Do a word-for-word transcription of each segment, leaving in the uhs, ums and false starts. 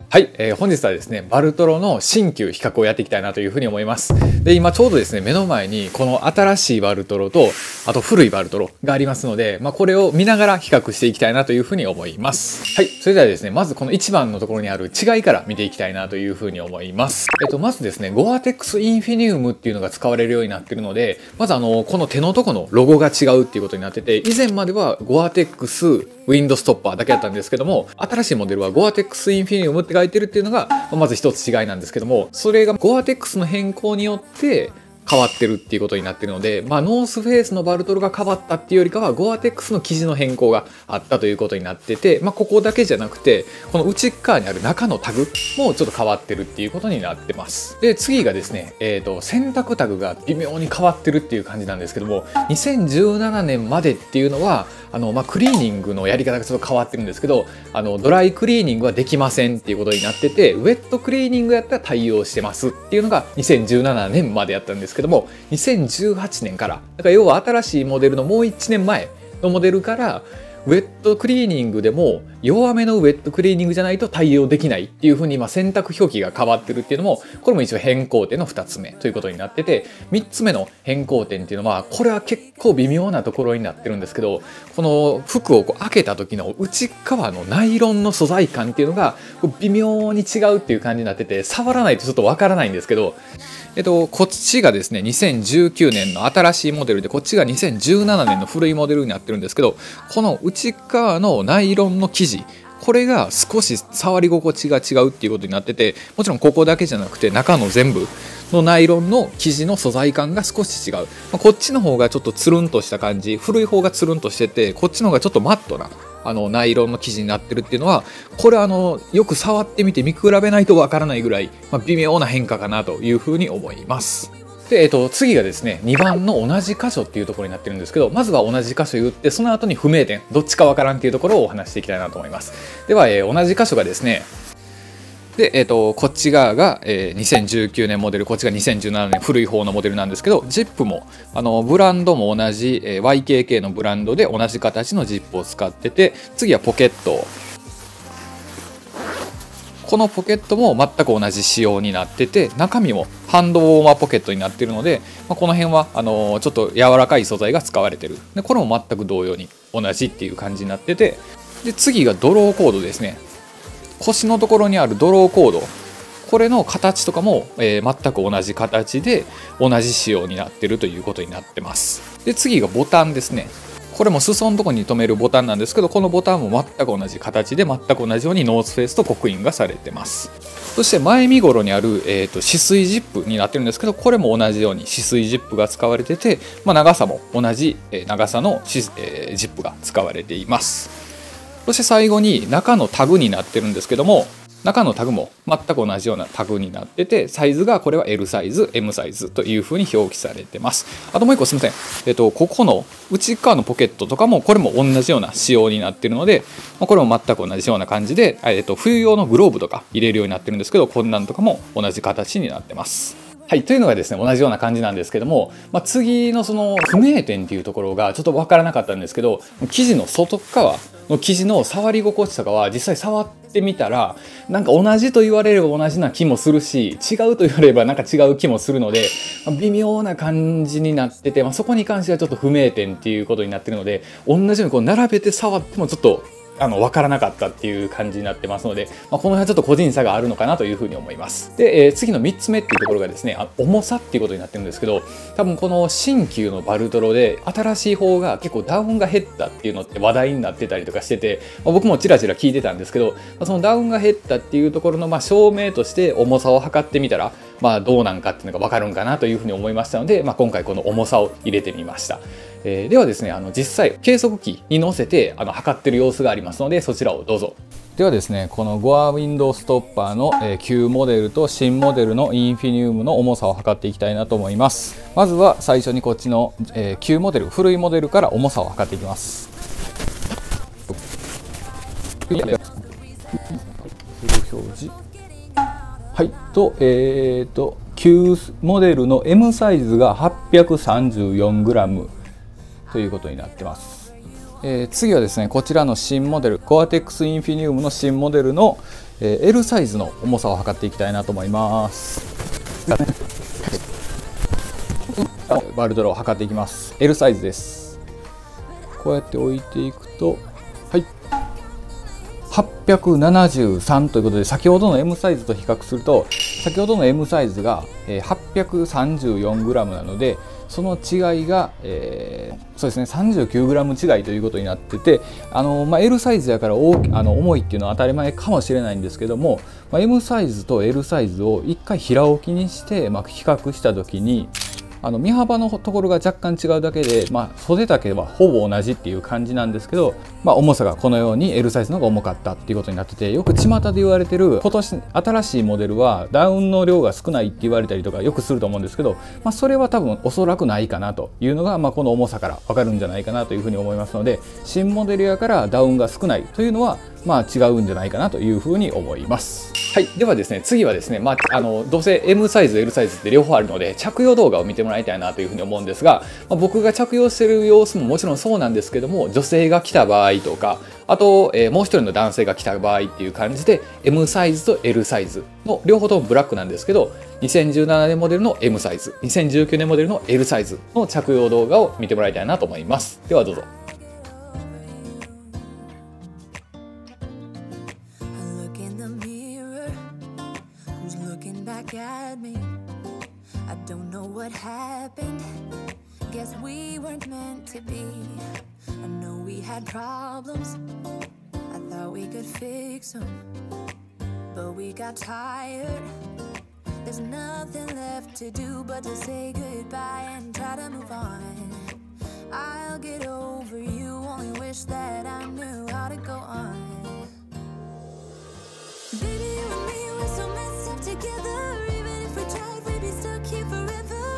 はい、えー、本日はですね、バルトロの新旧比較をやっていきたいなというふうに思います。で、今ちょうどですね、目の前にこの新しいバルトロと、あと古いバルトロがありますので、まあ、これを見ながら比較していきたいなというふうに思います。はい、それではですね、まずこのいちばんのところにある違いから見ていきたいなというふうに思います。えっと、まずですね、ゴアテックスインフィニウムっていうのが使われるようになっているので、まずあの、この手のとこのロゴが違うっていうことになってて、以前まではゴアテックスウィンドストッパーだけだったんですけども、新しいモデルはゴアテックスインフィニウムって書いてるっていうのがまず一つ違いなんですけども、それがゴアテックスの変更によって変わってるっていうことになってるので、まあ、ノースフェイスのバルトロが変わったっていうよりかはゴアテックスの生地の変更があったということになってて、まあ、ここだけじゃなくてこの内側にある中のタグもちょっと変わってるっていうことになってます。で次がですね、えーと、選択タグが微妙に変わってるっていう感じなんですけども、にせんじゅうななねんまでっていうのはあの、まあ、クリーニングのやり方がちょっと変わってるんですけど、あのドライクリーニングはできませんっていうことになってて、ウェットクリーニングやったら対応してますっていうのがにせんじゅうななねんまでやったんですけども、にせんじゅうはちねんから、だから要は新しいモデルのもういちねんまえのモデルからウェットクリーニングでも弱めのウェットクリーニングじゃないと対応できないっていう風に今選択表記が変わってるっていうのも、これも一応変更点のふたつめということになってて、みっつめの変更点っていうのはこれは結構微妙なところになってるんですけど、この服をこう開けた時の内側のナイロンの素材感っていうのが微妙に違うっていう感じになってて、触らないとちょっとわからないんですけど、えっと、こっちがですねにせんじゅうきゅうねんの新しいモデルで、こっちがにせんじゅうななねんの古いモデルになってるんですけど、この内側のナイロンの生地、これが少し触り心地が違うっていうことになってて、もちろんここだけじゃなくて中の全部のナイロンの生地の素材感が少し違う、まあ、こっちの方がちょっとつるんとした感じ、古い方がつるんとしてて、こっちの方がちょっとマットなあのナイロンの生地になってるっていうのは、これはあのよく触ってみて見比べないとわからないぐらい、まあ、微妙な変化かなというふうに思います。で、えっと、次がですねにばんの同じ箇所っていうところになってるんですけど、まずは同じ箇所言って、その後に不明点どっちかわからんっていうところをお話していきたいなと思います。では、えー、同じ箇所がですね、で、えー、とこっち側が、えー、にせんじゅうきゅうねんモデル、こっちがにせんじゅうななねん古い方のモデルなんですけど、ジップもあのブランドも同じ、えー、ワイケーケー のブランドで同じ形のジップを使ってて、次はポケット、このポケットも全く同じ仕様になってて、中身もハンドウォーマーポケットになっているので、まあ、この辺はあのー、ちょっと柔らかい素材が使われてる。でこれも全く同様に同じっていう感じになってて、で次がドローコードですね。腰のところにあるドローコード、これの形とかも、えー、全く同じ形で同じ仕様になってるということになってます。で次がボタンですね。これも裾のところに留めるボタンなんですけど、このボタンも全く同じ形で全く同じようにノースフェイスと刻印がされてます。そして前身頃にある、えーと、止水ジップになってるんですけど、これも同じように止水ジップが使われてて、まあ、長さも同じ、えー、長さの、えー、ジップが使われています。そして最後に中のタグになってるんですけども、中のタグも全く同じようなタグになってて、サイズがこれは エル サイズ エム サイズという風に表記されてます。あともう一個すみません、えっと、ここの内側のポケットとかもこれも同じような仕様になってるので、これも全く同じような感じで、えっと、冬用のグローブとか入れるようになってるんですけど、こんなんとかも同じ形になってます。はい、というのがですね同じような感じなんですけども、まあ、次のその不明点っていうところがちょっと分からなかったんですけど、生地の外側の生地の触り心地とかは実際触ってみたら、なんか同じと言われれば同じな気もするし、違うと言われればなんか違う気もするので、まあ、微妙な感じになってて、まあ、そこに関してはちょっと不明点っていうことになってるので、同じようにこう並べて触ってもちょっとあの分からなかったっていう感じになってますので、まあ、この辺はちょっと個人差があるのかなというふうに思います。で、えー、次のみっつめっていうところがですね、あ重さっていうことになってるんですけど、多分この新旧のバルトロで新しい方が結構ダウンが減ったっていうのって話題になってたりとかしてて、まあ、僕もちらちら聞いてたんですけど、まあ、そのダウンが減ったっていうところのまあ証明として重さを測ってみたら、まあどうなんかっていうのが分かるんかなというふうに思いましたので、まあ、今回この重さを入れてみました。えー、ではですね、あの実際計測器に乗せてあの測ってる様子がありますので、そちらをどうぞ。ではですね、このゴアウィンドウストッパーの、えー、旧モデルと新モデルのインフィニウムの重さを測っていきたいなと思います。まずは最初にこっちの、えー、旧モデル、古いモデルから重さを測っていきます。表示はいと、えーと旧モデルの エム サイズが はっぴゃくさんじゅうよんグラム ということになってます。 えー、次はですね、こちらの新モデルゴアテックスインフィニウムの新モデルの、えー、エル サイズの重さを測っていきたいなと思います。バルトロを測っていきます。 エル サイズです。こうやって置いていくと、はい、はっぴゃくななじゅうさんということで、先ほどの エム サイズと比較すると、先ほどの エム サイズが はっぴゃくさんじゅうよんグラム なので、その違いが、えー、そうですね さんじゅうきゅうグラム 違いということになってて、あの、まあ、L サイズやから大きあの重いっていうのは当たり前かもしれないんですけども、まあ、エム サイズと エル サイズを一回平置きにして、まあ、比較した時に、あの身幅のところが若干違うだけで、まあ、袖丈はほぼ同じっていう感じなんですけど、まあ、重さがこのように エル サイズの方が重かったっていうことになってて、よく巷で言われてる今年新しいモデルはダウンの量が少ないって言われたりとかよくすると思うんですけど、まあ、それは多分おそらくないかなというのが、まあ、この重さから分かるんじゃないかなというふうに思いますので、新モデルやからダウンが少ないというのはまあ違うんじゃないかなというふうに思います。はい、ではですね、次はですね、まあ、あのどうせ エム サイズ エル サイズって両方あるので着用動画を見てもらいたいなというふうに思うんですが、まあ、僕が着用している様子ももちろんそうなんですけども、女性が来た場合とか、あと、えー、もう一人の男性が来た場合っていう感じで エム サイズと エル サイズの両方ともブラックなんですけど、にせんじゅうななねんモデルの エム サイズ、にせんじゅうきゅうねんモデルの エル サイズの着用動画を見てもらいたいなと思います。ではどうぞ。 What happened? Guess we weren't meant to be. I know we had problems. I thought we could fix them, but we got tired. There's nothing left to do but to say goodbye and try to move on. I'll get over you, only wish that I knew how to go on. Baby, you and me, we're so messed up together. Even if we tried, we'd be stuck here forever.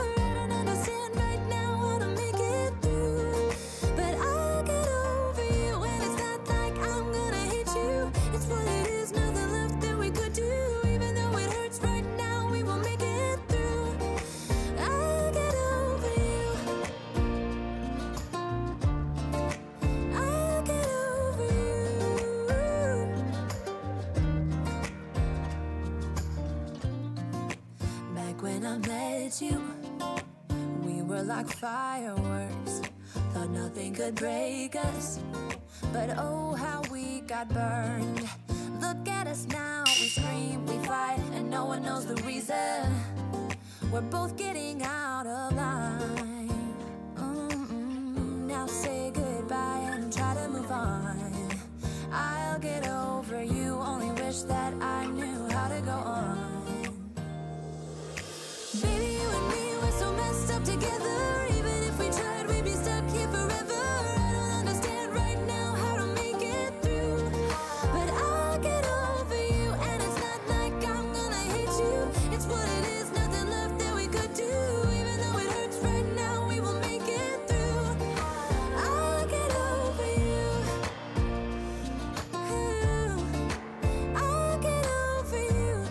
When I met you, we were like fireworks. Thought nothing could break us, but oh how we got burned. Look at us now, we scream, we fight, and no one knows the reason. We're both getting out of line. Mm-mm. Now say goodbye and try to move on. I'll get over you, only wish that I knew how to go on. Baby, you and me, we're so messed up together. Even if we tried, we'd be stuck here forever. I don't understand right now how to make it through, but I'll get over you. And it's not like I'm gonna hate you. It's what it is, nothing left that we could do. Even though it hurts right now, we will make it through. I'll get over you. I'll get over you.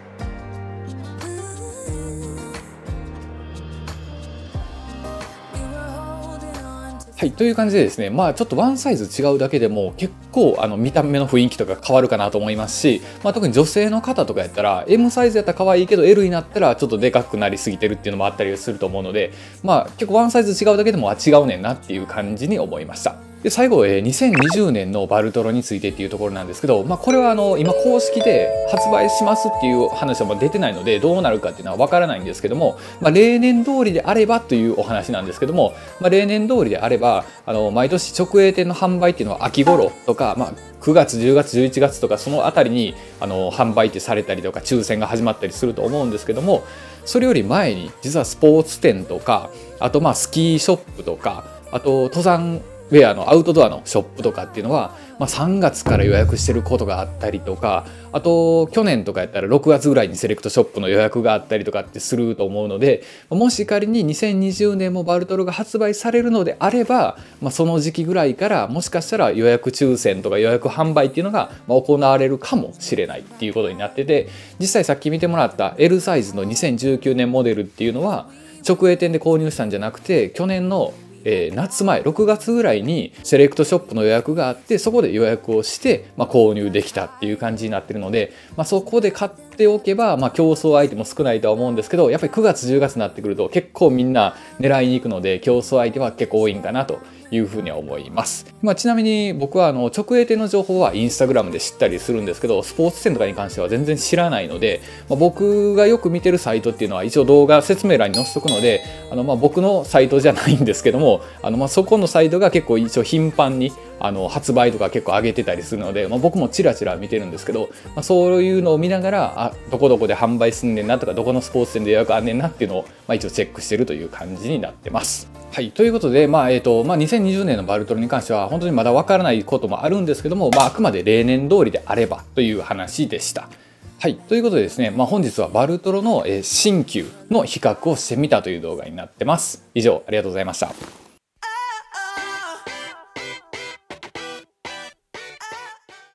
はい、という感じでですね、まあちょっとワンサイズ違うだけでも結構あの見た目の雰囲気とか変わるかなと思いますし、まあ、特に女性の方とかやったら エム サイズやったら可愛いけど エル になったらちょっとでかくなりすぎてるっていうのもあったりすると思うので、まあ結構ワンサイズ違うだけでもあ違うねんなっていう感じに思いました。で最後、えー、にせんにじゅうねんのバルトロについてっていうところなんですけど、まあ、これはあの今公式で発売しますっていう話はまあ出てないのでどうなるかっていうのは分からないんですけども、まあ、例年通りであればというお話なんですけども、まあ、例年通りであればあの毎年直営店の販売っていうのは秋頃とか、まあ、くがつじゅうがつじゅういちがつとかそのあたりにあの販売ってされたりとか抽選が始まったりすると思うんですけども、それより前に実はスポーツ店とかあとまあスキーショップとかあと登山ウェアのアウトドアのショップとかっていうのは、まあ、さんがつから予約してることがあったりとか、あと去年とかやったらろくがつぐらいにセレクトショップの予約があったりとかってすると思うので、もし仮ににせんにじゅうねんもバルトロが発売されるのであれば、まあ、その時期ぐらいからもしかしたら予約抽選とか予約販売っていうのが行われるかもしれないっていうことになってて、実際さっき見てもらった エル サイズのにせんじゅうきゅうねんモデルっていうのは直営店で購入したんじゃなくて去年のえー、夏前ろくがつぐらいにセレクトショップの予約があって、そこで予約をして、まあ、購入できたっていう感じになってるので、まあ、そこで買っておけば、まあ、競争相手も少ないとは思うんですけど、やっぱりくがつじゅうがつになってくると結構みんな狙いに行くので、競争相手は結構多いんかなというふうには思います。まあ、ちなみに僕はあの直営店の情報はインスタグラムで知ったりするんですけど、スポーツ店とかに関しては全然知らないので、まあ、僕がよく見てるサイトっていうのは一応動画説明欄に載せとくので、あのまあ僕のサイトじゃないんですけども、あのまあそこのサイトが結構一応頻繁にあの発売とか結構上げてたりするので、まあ、僕もチラチラ見てるんですけど、まあ、そういうのを見ながら、あどこどこで販売すんねんなとか、どこのスポーツ店で予約あんねんなっていうのを、まあ、一応チェックしてるという感じになってます。はい、ということで、まあえーとまあ、にせんにじゅうねんのバルトロに関しては本当にまだわからないこともあるんですけども、まあ、あくまで例年通りであればという話でした。はい、ということでですね、まあ、本日はバルトロの新旧の比較をしてみたという動画になってます。以上ありがとうございました。